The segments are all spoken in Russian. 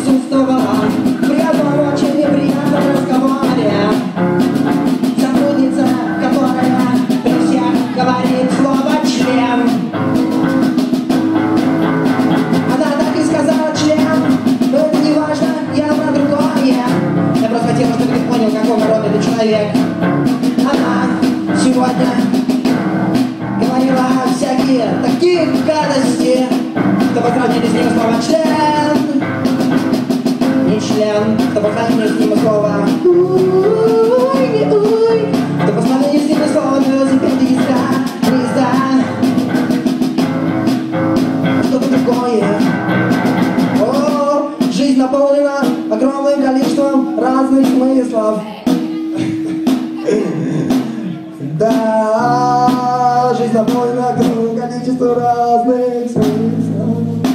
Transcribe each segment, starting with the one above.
отсутствовала при одном очень неприятном разговоре. Сотрудница, которая при всех говорит слово «член». Она так и сказала «член», но это не важно, я про другое. Я просто хотела, чтобы ты понял, какого рода ты человек. Она сегодня говорила всякие такие гадости, что по сравнению с ним слово «член», не член, что по сравнению с ним слово «уй», не «уй», что по сравнению с ним слово «велосипедиста», что-то такое. О, жизнь наполнена огромным количеством разных смыслов. Да, жизнь наполнена огромным количеством разных смыслов.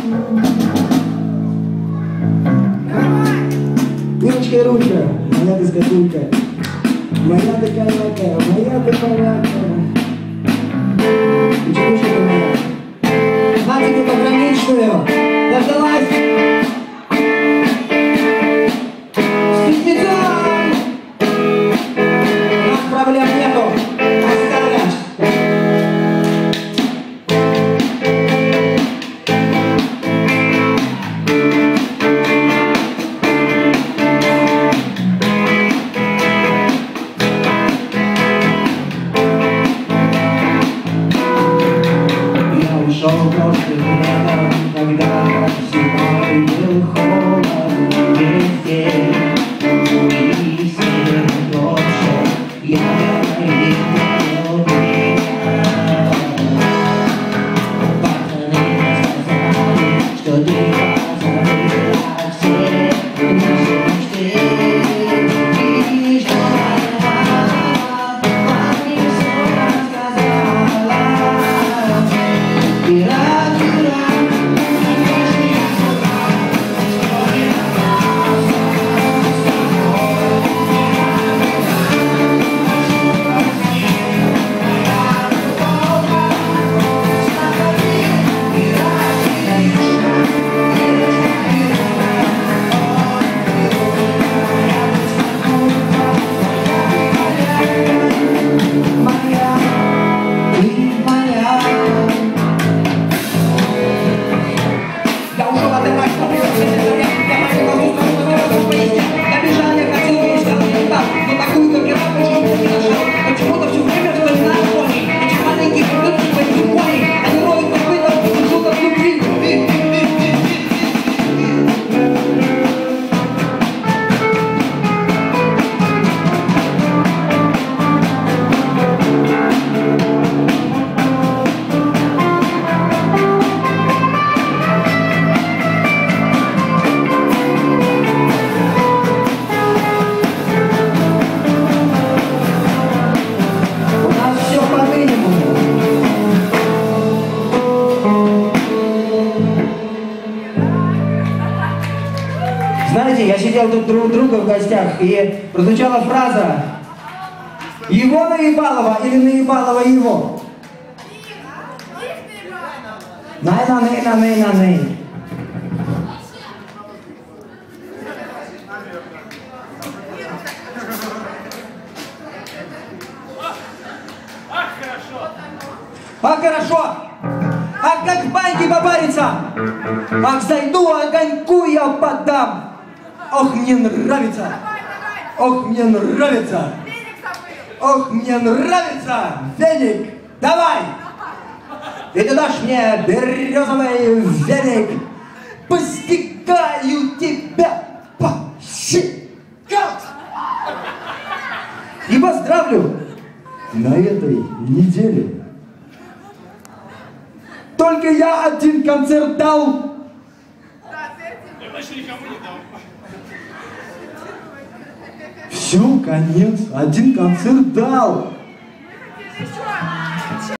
Ирочка и ручка, моя ты скотулька, моя ты коняка, моя ты коняка. Ученичка ты моя. На тебе пограничную, дождалась. С пятницом! У нас проблем нету. Оставляешь. Когда зимой был холод везде, и снег дождь, я видел тебя. Пацаны сказали, что ты позабыла все наши мечты. И что она мне все рассказала. Ирак, Ирак. Знаете, я сидел тут друг у друга в гостях, и прозвучала фраза «Его наебалово» или «наебалово его». Най-на-най-на-най-на-най. Ах, хорошо! Ах, как в баньке попариться! Ах, зайду, огоньку я подам! Ох, мне нравится! Ох, мне нравится! Ох, мне нравится! Веник, давай! И ты дашь мне березовый веник! Постигаю тебя по щекам! И поздравлю на этой неделе! Только я один концерт дал. Я больше никому не дал. Все, конец. Один концерт дал.